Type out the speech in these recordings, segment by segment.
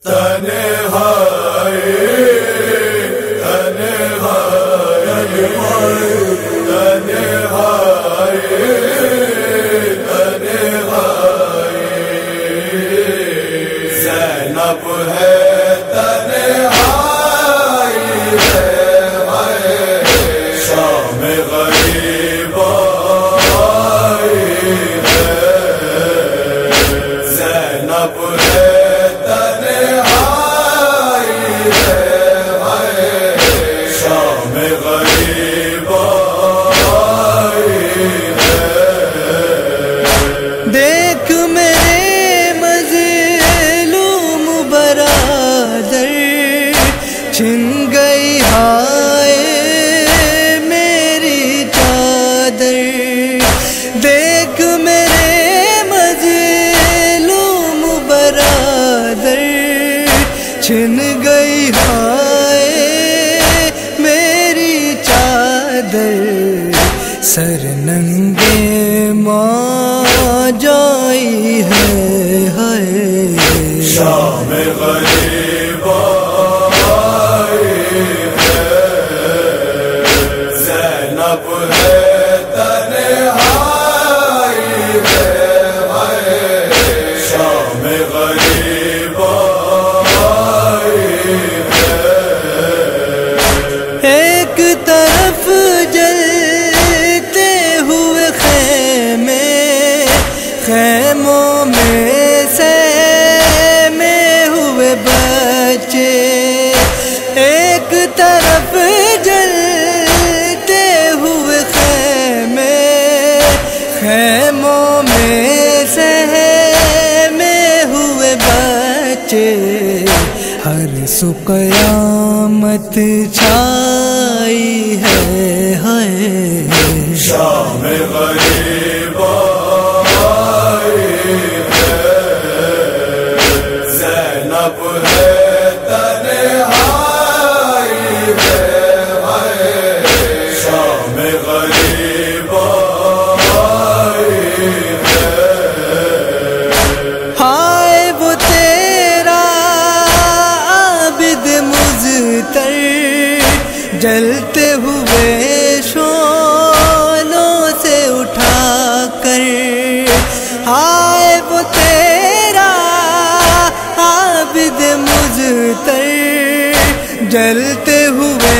زینب ہے تنہائی ہے، شام غریب آئی ہے، زینب ہے تنہائی ہے، شام غریب آئی ہے۔ دیکھ میرے مظلوم برادر، چھن گئی ہائے میری چادر۔ دیکھ میرے مظلوم برادر، چھن گئی ہائے میری چادر۔ سر ننگے ماں جائی ہے، شام غریب آئی ہے، زینب ہے تنہائی ہے، شام غریب آئی ہے۔ ایک طرف جلتے ہوئے خیمے، خیموں میں بچے، ایک طرف جلتے ہوئے خیمے، خیموں میں سہمے ہوئے بچے۔ ہر سو قیامت چھائی ہے، شام غریب آئی ہے، زینب ہے تنہائی ہے، شام غریب آئی ہے۔ ہائے وہ تیرا عابد مضطر، جلتے ہوئے شعلوں سے اٹھا کر۔ ہائے وہ تیرا عابد مضطر، جلتے ہوئے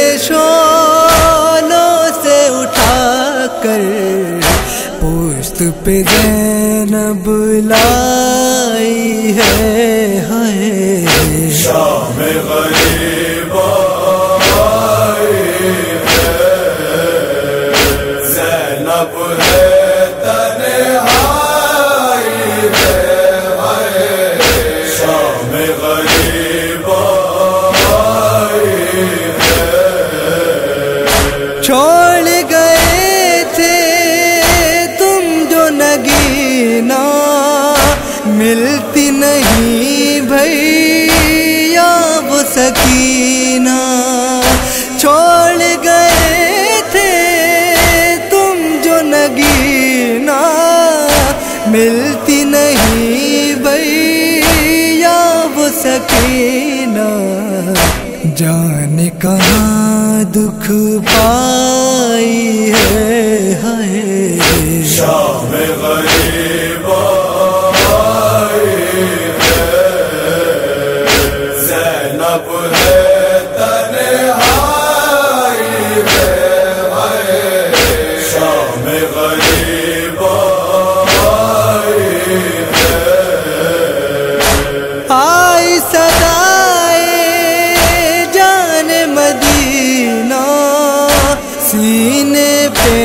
شعلوں سے اٹھا کر۔ پشت پہ زینب لائی ہے، شام غریب آئی ہے، زینب ہے تنہائی ہے، شام غریب آئی ہے۔ چھوڑ گئے تھے تم جو نگینا، ملتی نہیں بھیا وہ سکینہ۔ چھوڑ گئے تھے تم جو نگینا، ملتی نہیں بھیا وہ سکینہ۔ جانے کہاں دکھ پائی ہے، شام غریب آئی ہے، زینب ہے تنہائی ہے، شام غریب آئی ہے۔ آئی صدائے جان مدینہ، سینے پہ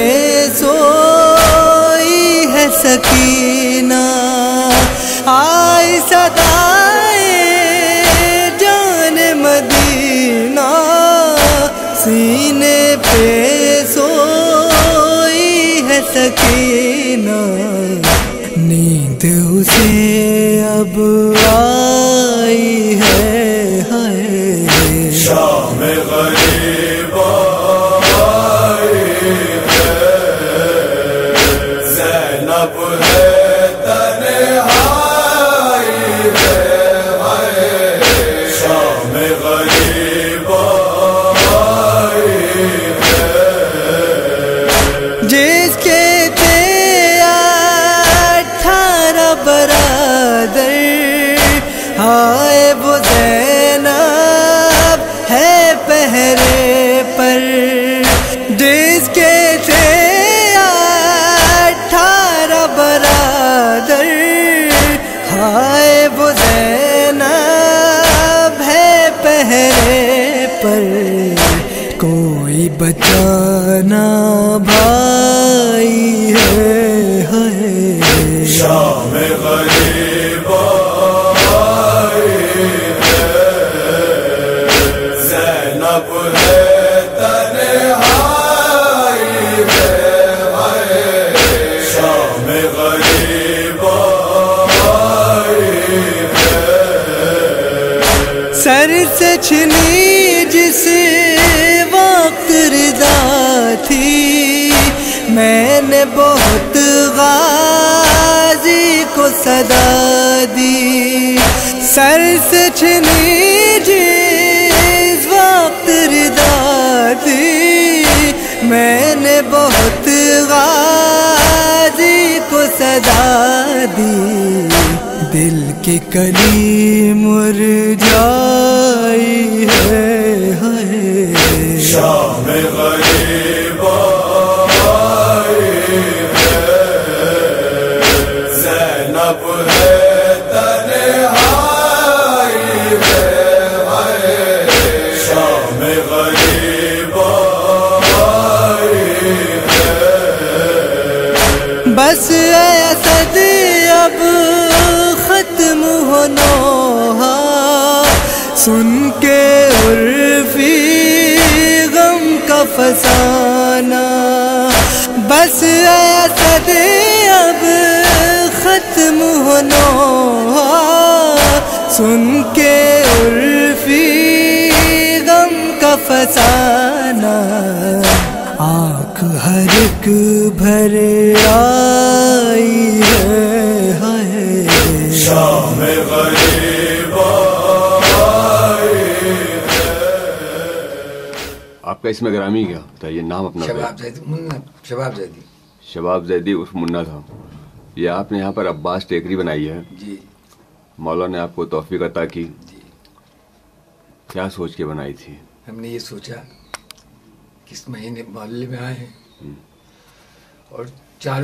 سوئی ہے سکینہ۔ آئی صدائے جان مدینہ، سینے پہ سوئی ہے سکینہ۔ نیند اسے اب آئی ہے، شام غریب آئی ہے، زینب ہے تنہائی ہے، पहचाना भाई है शाम गरीब आई है ज़ैनब है तन्हाई है शाम गरीब आई है सर से छिनी जिस वक्त रिदा थी मैंने बहुत गाजी को सदा दी सर से छिनी जिस वक्त रिदा थी मैंने बहुत गाजी को सदा दी दिल की कली मुरझाई है शाम गरीब आई है ज़ैनब है तन्हाई है शाम गरीब आई है बस असद अब खत्म हो नौहा सुन के उर्फी गम का फसाना बस असद अब खत्म हो नौहा सुन के उर्फी गम का फसाना आँख हर एक भर आई है शाम गरीब आई है आपका इसमें ग्रामी क्या था? ये नाम अपना शबाब जैदी मुन्ना शबाब जैदी शबाब जैदी उर्फ मुन्ना था। ये आपने यहाँ पर अब्बास टेकरी बनाई है। जी मौला ने आपको तौफीक अता की। जी क्या सोच के बनाई थी? हमने ये सोचा कि इस महीने मोहल्ले में आए हैं और चारों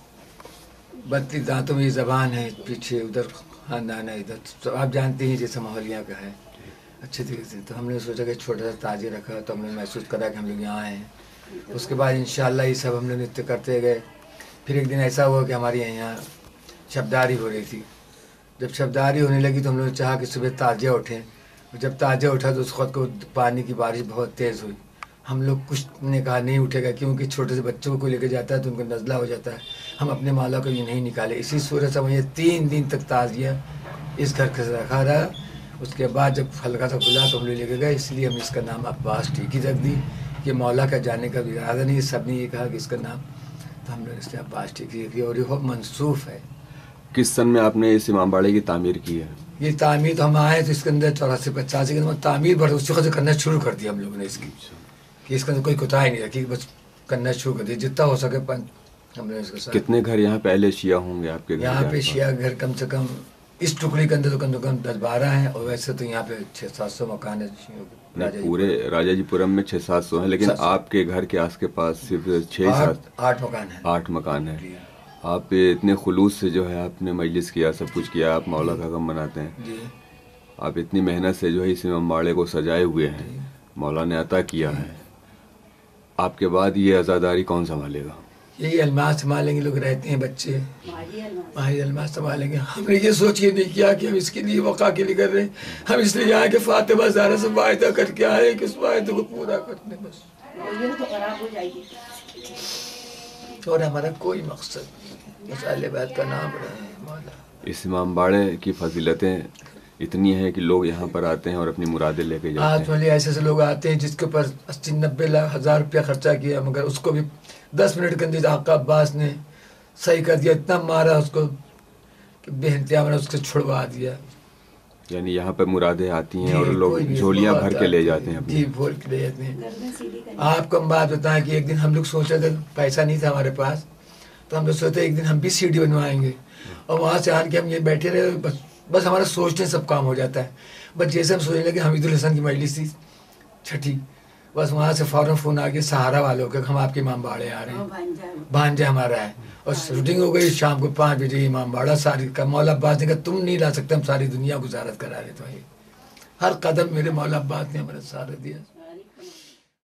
तरफ बत्ती दांतों में ये ज़बान है पीछे उधर खानदान है इधर तो आप जानते हैं जैसे माहौल यहाँ का है अच्छे तरीके से तो हमने सोचा कि छोटा सा ताजिया रखा तो हमने महसूस करा कि हम लोग यहाँ आए हैं। उसके बाद इंशाल्लाह ये सब हम लोग नृत्य करते गए। फिर एक दिन ऐसा हुआ कि हमारे यहाँ शब्दारी हो रही थी। जब शब्दारी होने लगी तो हम लोग ने चाहा कि सुबह ताजिया उठें। जब ताजिया उठा तो उस वक्त को पानी की बारिश बहुत तेज़ हुई। हम लोग कुछ ने कहा नहीं उठेगा क्योंकि छोटे से बच्चों को लेकर जाता है तो उनको नज़ला हो जाता है। हम अपने मौला को ये नहीं निकाले। इसी सूरत से मुझे 3 दिन तक ताजिया इस घर के रखा रहा। उसके बाद जब हल्का सा खुला तो हम लोग लेके गए। इसलिए हम इसका नाम अब्बास टेकरी रख दी कि मौला का जाने का भी इरादा नहीं। सब ने ये कहा कि इसका नाम तो हम लोग इससे अब्बास टेकरी रखी और ये बहुत मनसूफ है। किस सन में आपने इस इमामबाड़े की तामीर की है? ये तामीर तो हम आए तो इसके अंदर 84-85 के अंदर तामीर बढ़ उसी वक्त करना शुरू कर दिया हम लोगों ने इसकी कि इसके अंदर कोई कोताही नहीं रखी बस करना शुरू कर दिया जितना हो सके हमने इसके साथ। कितने घर यहाँ पहले शिया होंगे आपके घर? यहाँ पे शिया घर कम से कम इस टुकड़ी के अंदर तो कम से कम 10-12 हैं और वैसे तो यहाँ पे 600-700 मकान है। पूरे राजाजीपुरम में 600-700 है लेकिन आपके घर के आस के पास सिर्फ 6-7 मकान है। 8 मकान है। आप इतने खुलूस से जो है आपने मजलिस किया सब कुछ किया आप मौला का गम मनाते हैं जी। आप इतनी मेहनत से जो है इस इमामबाड़े को सजाए हुए हैं मौला ने अता किया है। आपके बाद ये आज़ादारी कौन संभालेगा? यही अलमास संभालेंगे लोग रहते हैं बच्चे माहिर अलमास संभालेंगे। हमने ये सोच के नहीं किया कि हम इसके लिए वक़ा के लिए कर रहे हैं। हम इसलिए यहाँ के फातिमा ज़हरा से वायदा करके आए कि उस वायदे को पूरा करने बस और हमारा कोई मकसद नहीं बस अहले बैत का नाम रहे मौला। इस इमामबाड़े की फजीलतें इतनी हैं कि लोग यहाँ पर आते हैं और अपनी मुरादें लेके जाते आज हैं। वाले ऐसे ऐसे लोग आते हैं जिसके ऊपर 80-90 लाख हज़ार रुपया खर्चा किया मगर उसको भी 10 मिनट के अंदर आका अब्बास ने सही कर दिया। इतना मारा उसको कि बेइंतहा मैंने उसको छुड़वा दिया। यानी यहाँ पर मुरादें आती हैं और लोग झोलियाँ भर के ले जाते हैं जी भर के ले जाते हैं। आपको हम बात बताएं कि एक दिन हम लोग सोच रहे थे पैसा नहीं था हमारे पास तो हम लोग सोचते एक दिन हम भी सीडी बनवाएंगे और वहाँ से आन के हम ये बैठे रहे बस हमारा सोचने सब काम हो जाता है। बस जैसे हम सोचने लगे हमीदुल हसन की मजलिस थी छठी बस वहाँ से फ़ौरन फ़ोन आ गया सहारा वालों के हम आपके इमामबाड़े आ रहे हैं भांजा हमारा है और शूटिंग हो गई शाम को 5 बजे इमामबाड़ा सारी का मौला अब्बास ने कहा तुम नहीं ला सकते हम सारी दुनिया गुजारत करा रहे थे। हर कदम मेरे मौला अब्बास ने हमारा सहारा दिया।